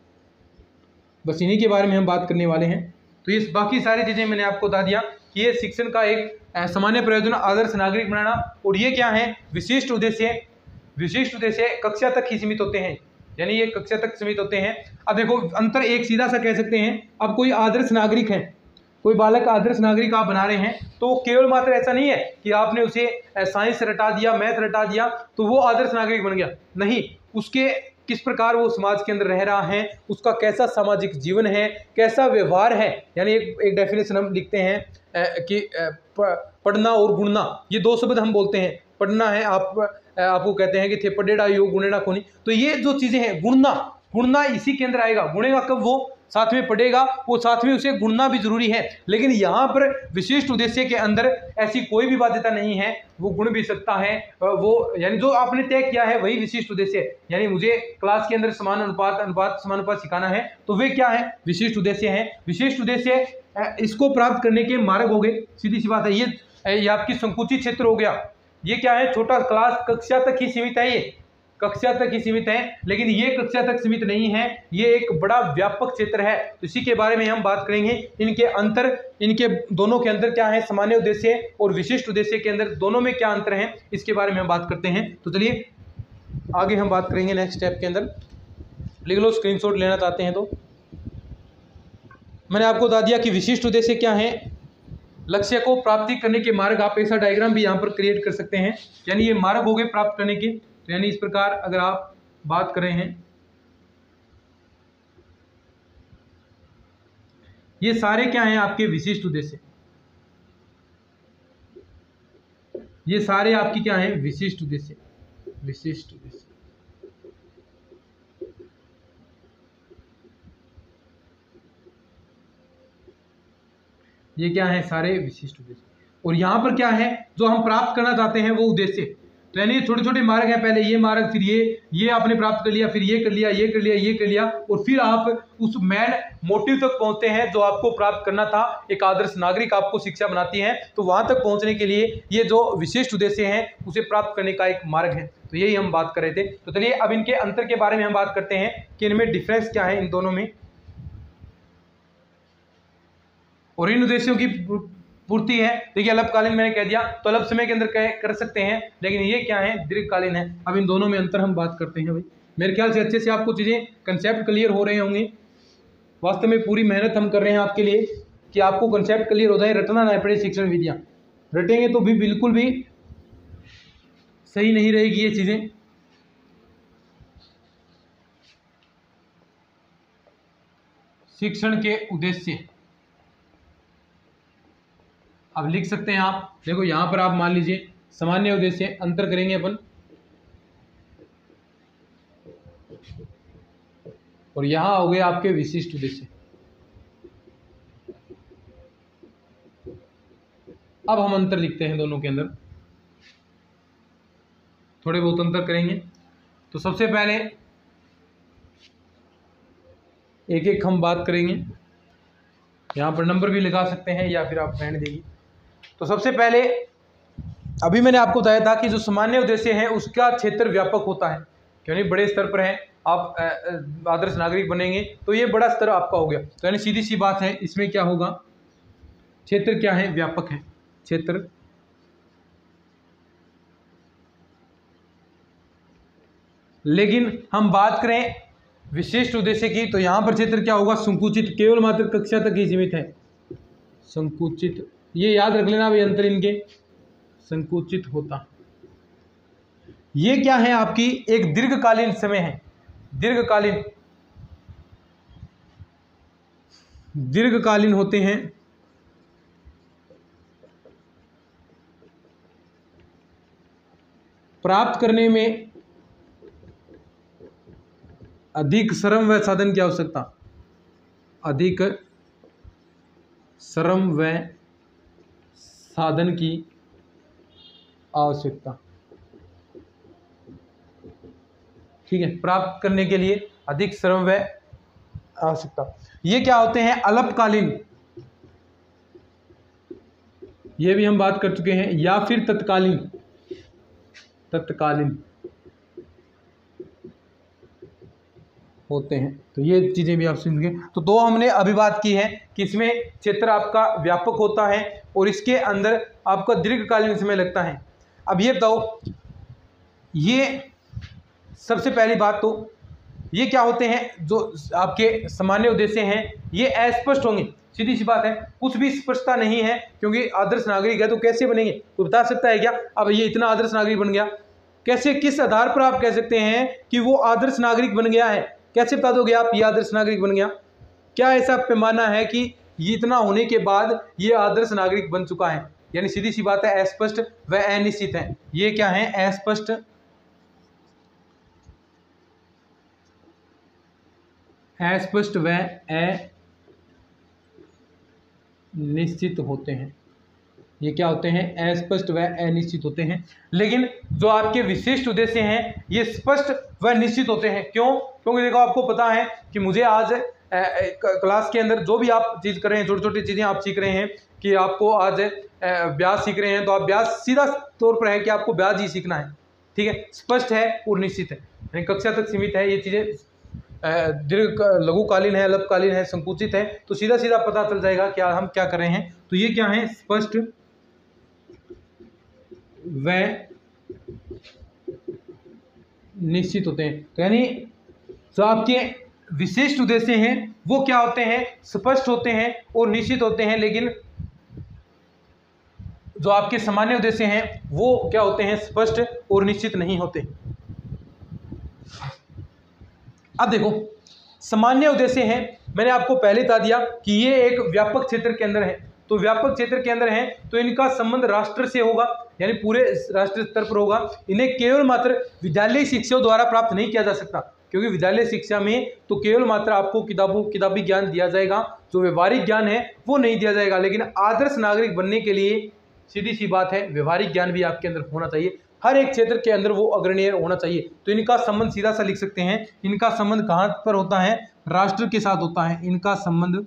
बस इन्हीं के बारे में हम बात करने वाले हैं। तो ये बाकी सारी चीज़ें मैंने आपको बता दिया कि ये शिक्षण का एक सामान्य प्रयोजन, आदर्श नागरिक बनाना, और ये क्या है, विशिष्ट उद्देश्य। विशिष्ट उद्देश्य कक्षा तक ही सीमित होते हैं, यानी ये कक्षा तक सीमित होते हैं। अब देखो अंतर एक सीधा सा कह सकते हैं, अब कोई आदर्श नागरिक है, कोई बालक आदर्श नागरिक आप बना रहे हैं तो केवल मात्र ऐसा नहीं है कि आपने उसे साइंस रटा दिया, मैथ रटा दिया तो वो आदर्श नागरिक बन गया। नहीं, उसके किस प्रकार वो समाज के अंदर रह रहा है, उसका कैसा सामाजिक जीवन है, कैसा व्यवहार है, यानी एक एक डेफिनेशन हम लिखते हैं कि पढ़ना और गुणना, ये दो शब्द हम बोलते हैं। पढ़ना है, आप आपको कहते हैं कि थे पढ़ेड़ा यो गुणेड़ा कोनी, तो ये जो चीज़ें हैं गुणना, गुणना इसी के अंदर आएगा। गुणेगा कब, वो साथ में पढ़ेगा, वो साथ में उसे गुणना भी जरूरी है। लेकिन यहाँ पर विशिष्ट उद्देश्य के अंदर ऐसी कोई भी बाध्यता नहीं है, वो गुण भी सकता है, वो यानी जो आपने तय किया है वही विशिष्ट उद्देश्य है। यानी मुझे क्लास के अंदर समान अनुपात अनुपात समानुपात सिखाना है तो वे क्या है, विशिष्ट उद्देश्य है। विशिष्ट उद्देश्य इसको प्राप्त करने के मार्ग हो गए, सीधी सी बात है। ये ये आपकी संकुचित क्षेत्र हो गया, ये क्या है, छोटा क्लास कक्षा तक ही सीमित है, ये कक्षा तक ही सीमित है। लेकिन ये कक्षा तक सीमित नहीं है, ये एक बड़ा व्यापक क्षेत्र है। तो इसी के बारे में हम बात करेंगे, इनके अंतर, इनके दोनों के अंदर क्या है, सामान्य उद्देश्य और विशिष्ट उद्देश्य के अंदर दोनों में क्या अंतर है, इसके बारे में हम बात करते हैं। तो चलिए आगे हम बात करेंगे नेक्स्ट स्टेप के अंदर। लिख लो, स्क्रीनशॉट लेना चाहते हैं तो। मैंने आपको बता दिया कि विशिष्ट उद्देश्य क्या है, लक्ष्य को प्राप्ति करने के मार्ग। आप ऐसा डायग्राम भी यहाँ पर क्रिएट कर सकते हैं, यानी ये मार्ग हो गए प्राप्त करने के। तो यानी इस प्रकार अगर आप बात कर रहे हैं, ये सारे क्या हैं आपके विशिष्ट उद्देश्य, ये सारे आपकी क्या हैं, विशिष्ट उद्देश्य। विशिष्ट उद्देश्य ये क्या है, सारे विशिष्ट उद्देश्य। और यहाँ पर क्या है, जो हम प्राप्त करना चाहते हैं वो उद्देश्य। तो यानी छोटे छोटे मार्ग हैं, पहले ये मार्ग, फिर ये ये आपने प्राप्त कर लिया, फिर ये कर लिया, ये कर लिया, ये कर लिया, और फिर आप उस मेन मोटिव तक पहुंचते हैं जो आपको प्राप्त करना था। एक आदर्श नागरिक आपको शिक्षा बनाती है, तो वहां तक पहुंचने के लिए ये जो विशिष्ट उद्देश्य हैं उसे प्राप्त करने का एक मार्ग है। तो यही हम बात कर रहे थे। तो चलिए अब इनके अंतर के बारे में हम बात करते हैं कि इनमें डिफरेंस क्या है इन दोनों में, और इन उद्देश्यों की पूर्ति है। देखिए अल्पकालीन मैंने कह दिया, तो अल्प समय के अंदर कर सकते हैं, लेकिन ये क्या है, दीर्घकालीन है। अब इन दोनों में अंतर हम बात करते हैं। भाई मेरे ख्याल से अच्छे से आपको चीज़ें कंसेप्ट क्लियर हो रहे होंगे। वास्तव में पूरी मेहनत हम कर रहे हैं आपके लिए कि आपको कंसेप्ट क्लियर हो जाए, रटना ना पड़े शिक्षण विधियाँ। रटेंगे तो भी बिल्कुल भी सही नहीं रहेगी ये चीज़ें। शिक्षण के उद्देश्य अब लिख सकते हैं आप। देखो यहाँ पर आप मान लीजिए सामान्य उद्देश्य, अंतर करेंगे अपन, और यहाँ हो गए आपके विशिष्ट उद्देश्य। अब हम अंतर लिखते हैं दोनों के अंदर, थोड़े बहुत अंतर करेंगे। तो सबसे पहले एक एक हम बात करेंगे, यहाँ पर नंबर भी लगा सकते हैं या फिर आप रहने देंगे। तो सबसे पहले अभी मैंने आपको बताया था कि जो सामान्य उद्देश्य है उसका क्षेत्र व्यापक होता है, क्यों नहीं, बड़े स्तर पर है, आप आदर्श नागरिक बनेंगे तो ये बड़ा स्तर आपका हो गया। तो यानी सीधी सी बात है, इसमें क्या होगा, क्षेत्र क्या है, व्यापक है क्षेत्र। लेकिन हम बात करें विशिष्ट उद्देश्य की, तो यहां पर क्षेत्र क्या होगा, संकुचित, केवल मात्र कक्षा तक ही सीमित है, संकुचित। ये याद रख लेना भाई, अंतर इनके, संकुचित होता। ये क्या है, आपकी एक दीर्घकालीन समय है, दीर्घकालीन दीर्घकालीन होते हैं, प्राप्त करने में अधिक श्रम व साधन की आवश्यकता, अधिक श्रम व साधन की आवश्यकता, ठीक है, प्राप्त करने के लिए अधिक श्रम व आवश्यकता। ये क्या होते हैं, अल्पकालीन, ये भी हम बात कर चुके हैं, या फिर तत्कालीन, तत्कालीन होते हैं। तो ये चीजें भी आप समझेंगे। तो दो हमने अभी बात की है कि इसमें क्षेत्र आपका व्यापक होता है और इसके अंदर आपका दीर्घकालीन समय लगता है। अब ये बताओ, ये सबसे पहली बात तो ये क्या होते हैं, जो आपके सामान्य उद्देश्य हैं ये अस्पष्ट होंगे, सीधी सी बात है, कुछ भी स्पष्टता नहीं है, क्योंकि आदर्श नागरिक है तो कैसे बनेंगे, तो बता सकता है क्या, अब ये इतना आदर्श नागरिक बन गया, कैसे, किस आधार पर आप कह सकते हैं कि वो आदर्श नागरिक बन गया है, कैसे बता दोगे आप ये आदर्श नागरिक बन गया, क्या ऐसा पैमाना है कि ये इतना होने के बाद ये आदर्श नागरिक बन चुका है, यानी सीधी सी बात है, अस्पष्ट व अनिश्चित है। ये क्या है, अस्पष्ट अस्पष्ट व अनिश्चित होते हैं। ये क्या होते हैं, अस्पष्ट व अनिश्चित होते हैं। लेकिन जो आपके विशिष्ट उद्देश्य हैं ये स्पष्ट व निश्चित होते हैं। क्यों, क्योंकि देखो आपको पता है कि मुझे आज क्लास के अंदर जो भी आप चीज़ कर रहे हैं, छोटी छोटी चीज़ें आप सीख रहे हैं, कि आपको आज ब्याज सीख रहे हैं तो आप ब्याज सीधा तौर पर है कि आपको ब्याज ही सीखना है, ठीक है, स्पष्ट है और निश्चित है, यानी कक्षा तक सीमित है, ये चीज़ें दीर्घ लघुकालीन है, अल्पकालीन है, संकुचित है, तो सीधा सीधा पता चल जाएगा कि हम क्या कर रहे हैं। तो ये क्या है, स्पष्ट व निश्चित होते हैं। तो यानी जो आपके विशिष्ट उद्देश्य हैं वो क्या होते हैं, स्पष्ट होते हैं और निश्चित होते हैं, लेकिन जो आपके सामान्य उद्देश्य हैं वो क्या होते हैं, स्पष्ट और निश्चित नहीं होते। अब देखो, सामान्य उद्देश्य हैं, मैंने आपको पहले बता दिया कि ये एक व्यापक क्षेत्र के अंदर है, तो व्यापक क्षेत्र के अंदर है तो इनका संबंध राष्ट्र से होगा, यानी पूरे राष्ट्रीय स्तर पर होगा। इन्हें केवल मात्र विद्यालय शिक्षा द्वारा प्राप्त नहीं किया जा सकता, क्योंकि विद्यालय शिक्षा में तो केवल मात्र आपको किताबों किताबी ज्ञान दिया जाएगा, जो व्यवहारिक ज्ञान है वो नहीं दिया जाएगा। लेकिन आदर्श नागरिक बनने के लिए सीधी सी बात है, व्यवहारिक ज्ञान भी आपके अंदर होना चाहिए, हर एक क्षेत्र के अंदर वो अग्रणीय होना चाहिए। तो इनका संबंध सीधा सा लिख सकते हैं, इनका संबंध कहाँ पर होता है, राष्ट्र के साथ होता है। इनका संबंध,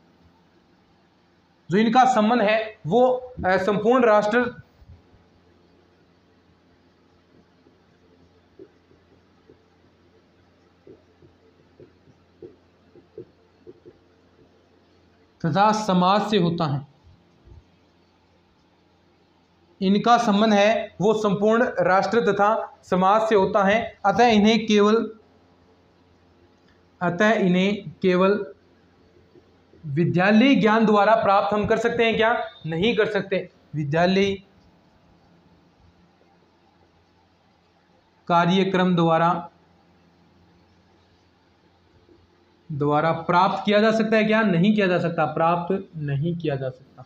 जो इनका संबंध है वो संपूर्ण राष्ट्र तथा समाज से होता है। इनका संबंध है वो संपूर्ण राष्ट्र तथा समाज से होता है। अतः इन्हें केवल अतः इन्हें केवल विद्यालय ज्ञान द्वारा प्राप्त हम कर सकते हैं क्या, नहीं कर सकते। विद्यालय कार्यक्रम द्वारा द्वारा प्राप्त किया जा सकता है क्या, नहीं किया जा सकता, प्राप्त नहीं किया जा सकता।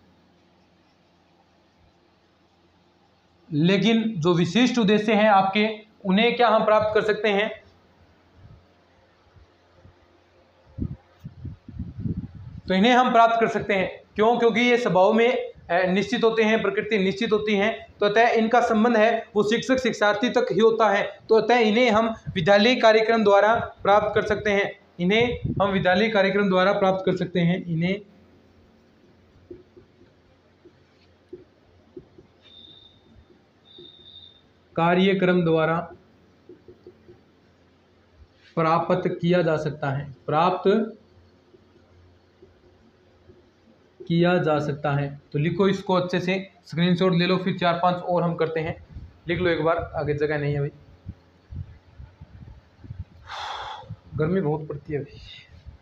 लेकिन जो विशिष्ट उद्देश्य हैं आपके, उन्हें क्या हम प्राप्त कर सकते हैं, तो इन्हें हम प्राप्त कर सकते हैं। क्यों, क्योंकि ये स्वभाव में निश्चित होते हैं, प्रकृति निश्चित होती हैं, तो अतः इनका संबंध है वो शिक्षक शिक्षार्थी तक ही होता है। तो अतः इन्हें हम विद्यालय कार्यक्रम द्वारा प्राप्त कर सकते हैं इन्हें हम विद्यालय कार्यक्रम द्वारा प्राप्त कर सकते हैं इन्हें कार्यक्रम द्वारा प्राप्त किया जा सकता है प्राप्त किया जा सकता है। तो लिखो इसको अच्छे से, स्क्रीनशॉट ले लो, फिर चार पांच और हम करते हैं। लिख लो एक बार, आगे जगह नहीं है भाई, गर्मी बहुत पड़ती है भाई।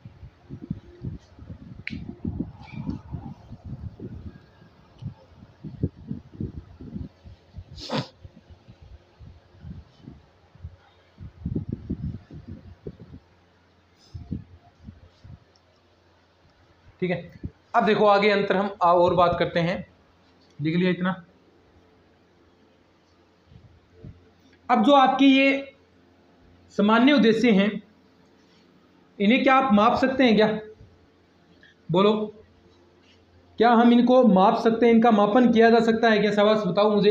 ठीक है, अब देखो आगे अंतर हम और बात करते हैं। लिख लिया इतना। अब जो आपकी ये सामान्य उद्देश्य हैं, इन्हें क्या आप माप सकते हैं क्या? बोलो, क्या हम इनको माप सकते हैं? इनका मापन किया जा सकता है क्या? शाबाश बताओ मुझे,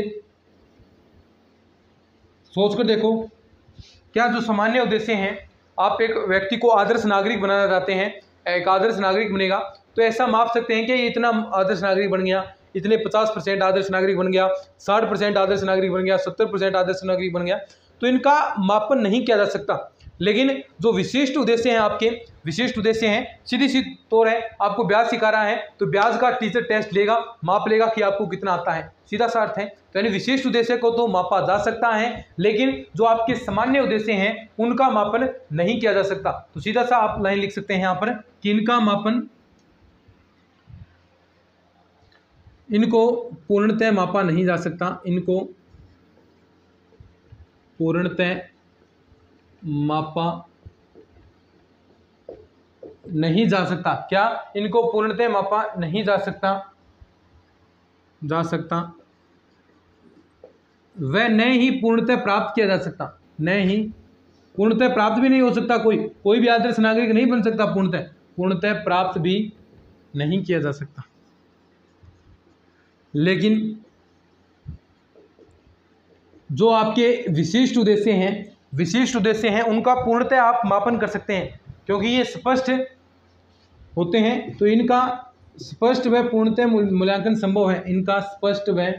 सोच कर देखो। क्या जो सामान्य उद्देश्य हैं, आप एक व्यक्ति को आदर्श नागरिक बनाना चाहते हैं, एक आदर्श नागरिक बनेगा, तो ऐसा माप सकते हैं कि ये इतना आदर्श नागरिक बन गया, इतने पचास परसेंट आदर्श नागरिक बन गया, साठ परसेंट आदर्श नागरिक बन गया, सत्तर परसेंट आदर्श नागरिक बन गया। तो इनका मापन नहीं किया जा सकता। लेकिन जो विशिष्ट उद्देश्य हैं, आपके विशिष्ट उद्देश्य हैं, सीधी सी तौर है, आपको ब्याज सिखा रहा है तो ब्याज का टीचर टेस्ट लेगा, माप लेगा कि आपको कितना आता है, सीधा सा अर्थ है। तो यानी विशिष्ट उद्देश्य को तो मापा जा सकता है, लेकिन जो आपके सामान्य उद्देश्य हैं उनका मापन नहीं किया जा सकता। तो सीधा सा आप लाइन लिख सकते हैं यहाँ पर कि इनका मापन इनको पूर्णतः मापा नहीं जा सकता इनको पूर्णतः मापा नहीं जा सकता। क्या? इनको पूर्णतः मापा नहीं जा सकता जा सकता वह न ही पूर्णतः प्राप्त किया जा सकता न ही पूर्णतः प्राप्त भी नहीं हो सकता। कोई कोई भी आदर्श नागरिक नहीं बन सकता पूर्णतः पूर्णतः प्राप्त भी नहीं किया जा सकता। लेकिन जो आपके विशिष्ट उद्देश्य हैं विशिष्ट उद्देश्य हैं उनका पूर्णतः आप मापन कर सकते हैं, क्योंकि ये स्पष्ट होते हैं। तो इनका स्पष्ट व पूर्णतः मूल्यांकन संभव है इनका स्पष्ट व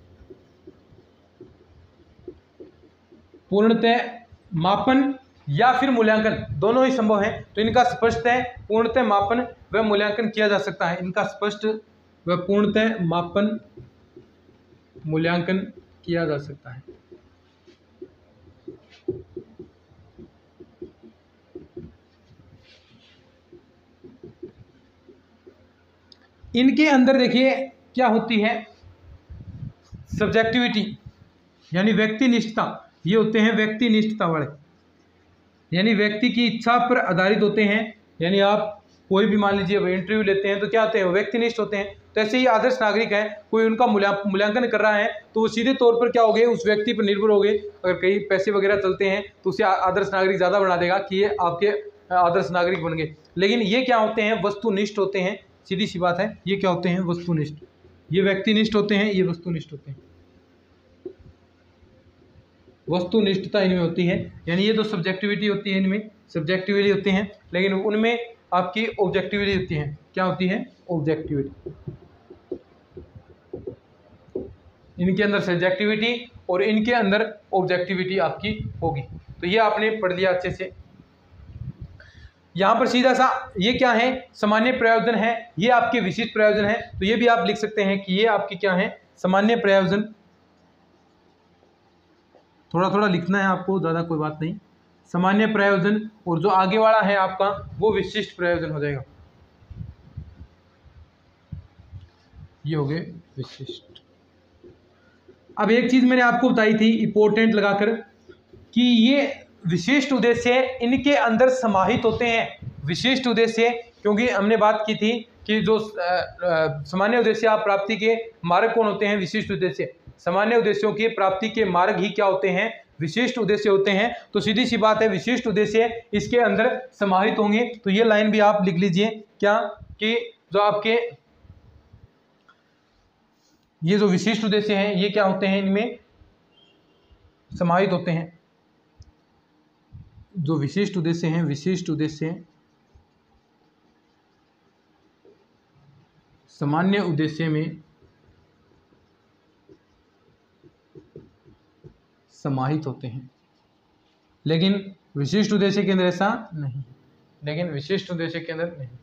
पूर्णतः मापन या फिर मूल्यांकन दोनों ही संभव है। तो इनका स्पष्टतः पूर्णतः मापन व मूल्यांकन किया जा सकता है इनका स्पष्ट व पूर्णतः मापन मूल्यांकन किया जा सकता है। इनके अंदर देखिए क्या होती है, सब्जेक्टिविटी यानी व्यक्तिनिष्ठता। ये होते हैं व्यक्तिनिष्ठता वाले, यानी व्यक्ति की इच्छा पर आधारित होते हैं। यानी आप कोई भी मान लीजिए इंटरव्यू लेते हैं तो क्या होते हैं, व्यक्तिनिष्ठ होते हैं। तो ऐसे ही आदर्श नागरिक है, कोई उनका मूल्यांकन कर रहा है तो वो सीधे तौर पर क्या हो गए, उस व्यक्ति पर निर्भर हो गए। अगर कहीं पैसे वगैरह चलते हैं तो उसे आदर्श नागरिक ज़्यादा बना देगा कि ये आपके आदर्श नागरिक बन गए। लेकिन ये क्या होते हैं, वस्तुनिष्ठ होते हैं, सीधी सी बात है। ये क्या होते हैं, वस्तुनिष्ठ। ये व्यक्तिनिष्ठ होते हैं, ये वस्तुनिष्ठ होते हैं। वस्तुनिष्ठता इनमें होती है, यानी ये तो सब्जेक्टिविटी होती है, इनमें सब्जेक्टिविटी होती हैं, लेकिन उनमें आपकी ऑब्जेक्टिविटी होती है। क्या होती है, ऑब्जेक्टिविटी। इनके अंदर सब्जेक्टिविटी और इनके अंदर ऑब्जेक्टिविटी आपकी होगी। तो ये आपने पढ़ लिया अच्छे से। यहाँ पर सीधा सा ये क्या है, सामान्य प्रयोजन है, ये आपके विशिष्ट प्रयोजन है। तो ये भी आप लिख सकते हैं कि ये आपकी क्या है, सामान्य प्रयोजन। थोड़ा थोड़ा लिखना है आपको, ज़्यादा कोई बात नहीं। सामान्य प्रयोजन, और जो आगे वाला है आपका वो विशिष्ट प्रयोजन हो जाएगा। ये हो गए विशिष्ट। अब एक चीज मैंने आपको बताई थी इंपॉर्टेंट लगाकर कि ये विशिष्ट उद्देश्य इनके अंदर समाहित होते हैं। विशिष्ट उद्देश्य, क्योंकि हमने बात की थी कि जो सामान्य उद्देश्य आप प्राप्ति के मार्ग कौन होते हैं, विशिष्ट उद्देश्य। सामान्य उद्देश्यों की प्राप्ति के मार्ग ही क्या होते हैं, विशिष्ट उद्देश्य होते हैं। तो सीधी सी बात है, विशिष्ट उद्देश्य इसके अंदर समाहित होंगे। तो ये लाइन भी आप लिख लीजिए क्या, कि जो आपके ये जो विशिष्ट उद्देश्य हैं ये क्या होते हैं, इनमें समाहित होते हैं। जो विशिष्ट उद्देश्य हैं, विशिष्ट उद्देश्य सामान्य उद्देश्य में समाहित होते हैं, लेकिन विशिष्ट उद्देश्य के अंदर ऐसा नहीं, लेकिन विशिष्ट उद्देश्य के अंदर नहीं।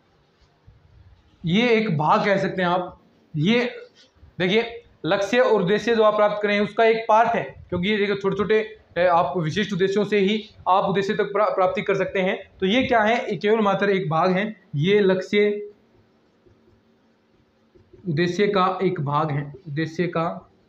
ये एक भाग कह सकते हैं आप। ये देखिए लक्ष्य और उद्देश्य जो आप प्राप्त करें उसका एक पार्ट है, क्योंकि ये देखिए छोटे छोटे आप विशिष्ट उद्देश्यों से ही आप उद्देश्य तक प्रा, प्राप्ति कर सकते हैं। तो ये क्या है, केवल मात्र एक भाग है। ये लक्ष्य उद्देश्य का एक भाग है, उद्देश्य का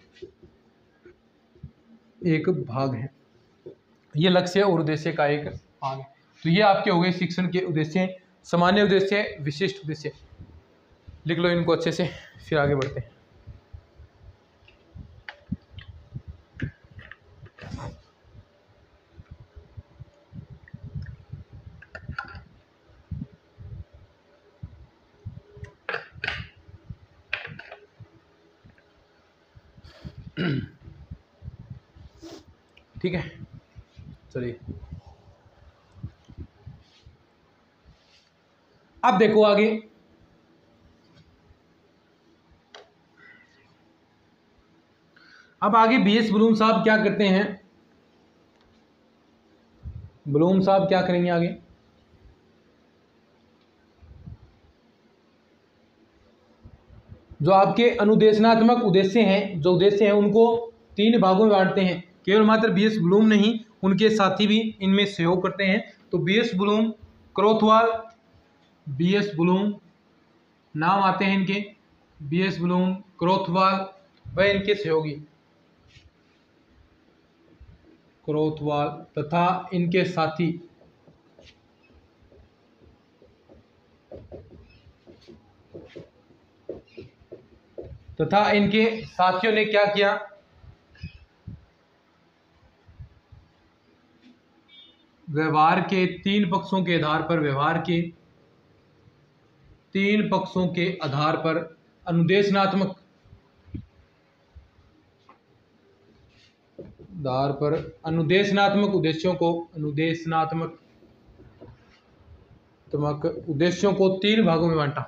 एक भाग है। ये लक्ष्य और उद्देश्य का एक भाग है। तो ये आपके हो गए शिक्षण के उद्देश्य, सामान्य उद्देश्य, विशिष्ट उद्देश्य। लिख लो इनको अच्छे से, फिर आगे बढ़ते हैं। ठीक है, चलिए अब देखो आगे। अब आगे बी एस ब्लूम साहब क्या करते हैं, ब्लूम साहब क्या करेंगे आगे। जो आपके अनुदेशनात्मक उद्देश्य हैं, जो उद्देश्य हैं उनको तीन भागों में बांटते हैं। केवल मात्र बी एस ब्लूम नहीं, उनके साथी भी इनमें सहयोग करते हैं। तो B S Bloom, Krathwohl, B S Bloom नाम आते हैं इनके, बी एस ब्लूम, क्रोथवाल व इनके सहयोगी, क्रोथवाल तथा इनके साथी तथा इनके साथियों ने क्या किया, व्यवहार के तीन पक्षों के आधार पर, व्यवहार के तीन पक्षों के आधार पर अनुदेशनात्मक आधार पर अनुदेशनात्मक उद्देश्यों को अनुदेशनात्मक उद्देश्यों को तीन भागों में बांटा।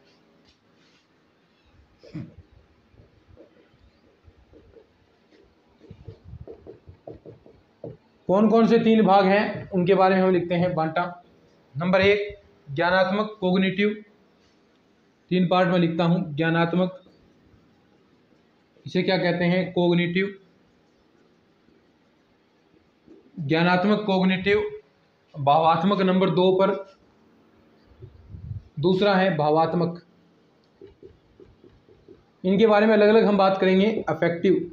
कौन कौन से तीन भाग हैं उनके बारे में हम लिखते हैं, बांटा। नंबर एक, ज्ञानात्मक, कोग्निटिव, तीन पार्ट में लिखता हूं। ज्ञानात्मक, इसे क्या कहते हैं, कोग्निटिव, ज्ञानात्मक, कोग्निटिव। भावात्मक नंबर दो पर, दूसरा है भावात्मक। इनके बारे में अलग अलग हम बात करेंगे। अफेक्टिव,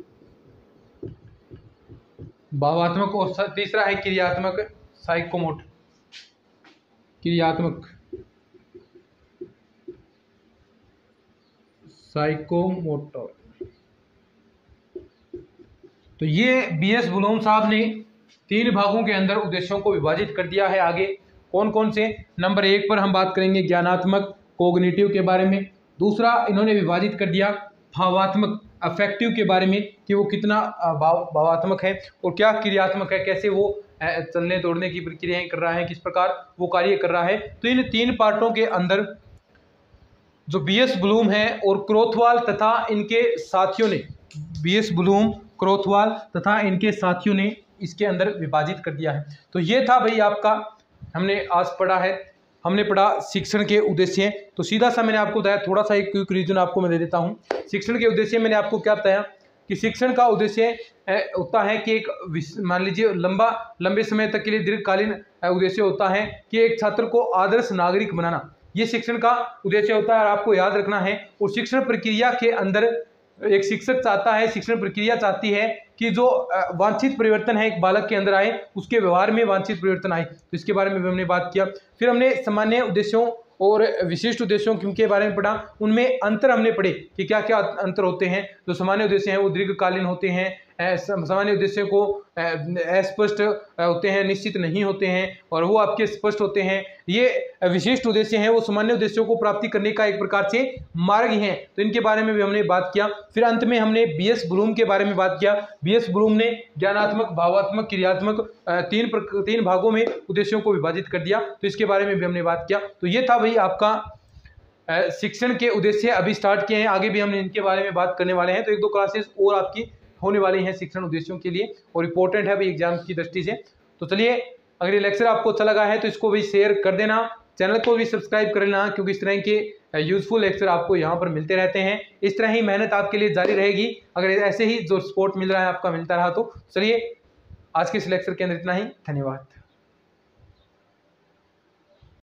भावात्मक, और तीसरा है क्रियात्मक, साइकोमोटर, क्रियात्मक, साइकोमोटर। तो ये बी एस ब्लूम साहब ने तीन भागों के अंदर उद्देश्यों को विभाजित कर दिया है। आगे कौन कौन से, नंबर एक पर हम बात करेंगे ज्ञानात्मक, कोग्निटिव के बारे में। दूसरा इन्होंने विभाजित कर दिया भावात्मक, अफेक्टिव के बारे में, कि वो कितना भाव भावात्मक है और क्या क्रियात्मक है, कैसे वो चलने दौड़ने की प्रक्रियाएं कर रहा है, किस प्रकार वो कार्य कर रहा है। तो इन तीन पार्टों के अंदर जो बी एस ब्लूम है और क्रोथवाल तथा इनके साथियों ने, बी एस ब्लूम, क्रोथवाल तथा इनके साथियों ने इसके अंदर विभाजित कर दिया है। तो ये था भाई आपका, हमने आज पढ़ा है, हमने पढ़ा शिक्षण के उद्देश्य। तो सीधा सा मैंने आपको बताया, थोड़ा सा एक क्विक रीजन आपको मैं दे देता हूँ। शिक्षण के उद्देश्य मैंने आपको क्या बताया कि शिक्षण का उद्देश्य होता है कि एक, मान लीजिए लंबा लंबे समय तक के लिए दीर्घकालीन उद्देश्य होता है कि एक छात्र को आदर्श नागरिक बनाना, ये शिक्षण का उद्देश्य होता है। और आपको याद रखना है, और शिक्षण प्रक्रिया के अंदर एक शिक्षक चाहता है, शिक्षण प्रक्रिया चाहती है कि जो वांछित परिवर्तन है एक बालक के अंदर आए, उसके व्यवहार में वांछित परिवर्तन आए। तो इसके बारे में भी हमने बात किया। फिर हमने सामान्य उद्देश्यों और विशिष्ट उद्देश्यों के बारे में पढ़ा, उनमें अंतर हमने पढ़े कि क्या क्या अंतर होते हैं। जो सामान्य उद्देश्य हैं वो दीर्घकालीन होते हैं, सामान्य उद्देश्यों को अस्पष्ट होते हैं, निश्चित नहीं होते हैं, और वो आपके स्पष्ट होते हैं। ये विशिष्ट उद्देश्य हैं, वो सामान्य उद्देश्यों को प्राप्ति करने का एक प्रकार से मार्ग हैं। तो इनके बारे में भी हमने बात किया। फिर अंत में हमने बी एस ब्लूम के बारे में बात किया। बी एस ब्लूम ने ज्ञानात्मक, भावात्मक, क्रियात्मक तीन तीन भागों में उद्देश्यों को विभाजित कर दिया। तो इसके बारे में भी हमने बात किया। तो ये था भाई आपका शिक्षण के उद्देश्य अभी स्टार्ट किए हैं, आगे भी हम इनके बारे में बात करने वाले हैं। तो एक दो क्लासेस और आपकी होने वाली हैं शिक्षण उद्देश्यों के लिए, और इम्पोर्टेंट है भाई एग्जाम की दृष्टि से। तो चलिए, अगर ये लेक्चर आपको अच्छा लगा है तो इसको भी शेयर कर देना, चैनल को भी सब्सक्राइब कर लेना, क्योंकि इस तरह के यूजफुल लेक्चर आपको यहाँ पर मिलते रहते हैं। इस तरह ही मेहनत आपके लिए जारी रहेगी, अगर ऐसे ही जो सपोर्ट मिल रहा है आपका मिलता रहा तो। चलिए, आज के इस लेक्चर के अंदर इतना ही। धन्यवाद।